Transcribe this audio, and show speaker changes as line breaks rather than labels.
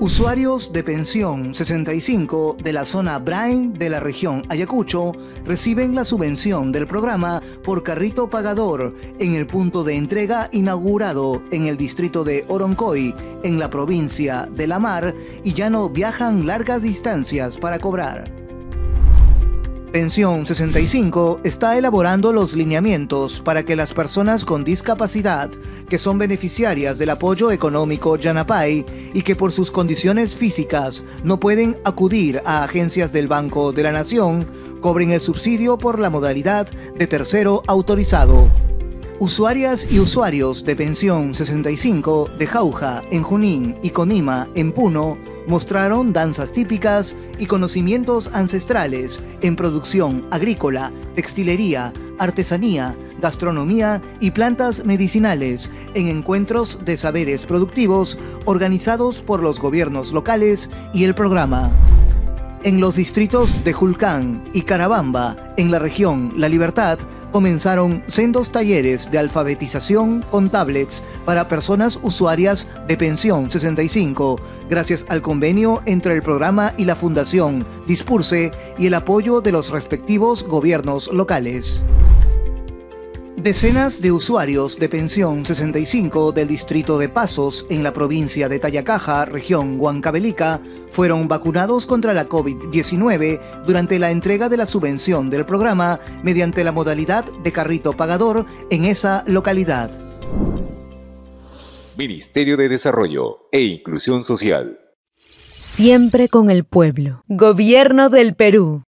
Usuarios de pensión 65 de la zona Brain de la región Ayacucho reciben la subvención del programa por carrito pagador en el punto de entrega inaugurado en el distrito de Oroncoy, en la provincia de La Mar, y ya no viajan largas distancias para cobrar. Pensión 65 está elaborando los lineamientos para que las personas con discapacidad que son beneficiarias del apoyo económico Yanapay y que por sus condiciones físicas no pueden acudir a agencias del Banco de la Nación, cobren el subsidio por la modalidad de tercero autorizado. Usuarias y usuarios de Pensión 65 de Jauja, en Junín, y Conima, en Puno, mostraron danzas típicas y conocimientos ancestrales en producción agrícola, textilería, artesanía, gastronomía y plantas medicinales en encuentros de saberes productivos organizados por los gobiernos locales y el programa. En los distritos de Julcán y Carabamba, en la región La Libertad, comenzaron sendos talleres de alfabetización con tablets para personas usuarias de Pensión 65, gracias al convenio entre el programa y la Fundación Dispurse y el apoyo de los respectivos gobiernos locales. Decenas de usuarios de Pensión 65 del distrito de Pasos, en la provincia de Tayacaja, región Huancavelica, fueron vacunados contra la COVID-19 durante la entrega de la subvención del programa mediante la modalidad de carrito pagador en esa localidad.
Ministerio de Desarrollo e Inclusión Social.
Siempre con el pueblo. Gobierno del Perú.